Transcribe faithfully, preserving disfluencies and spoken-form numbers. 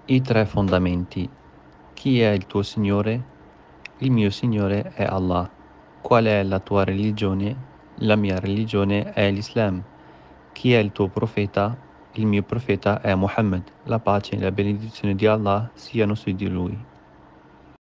I tre fondamenti. Chi è il tuo Signore? Il mio Signore è Allah. Qual è la tua religione? La mia religione è l'Islam. Chi è il tuo profeta? Il mio profeta è Muhammad. La pace e la benedizione di Allah siano su di lui.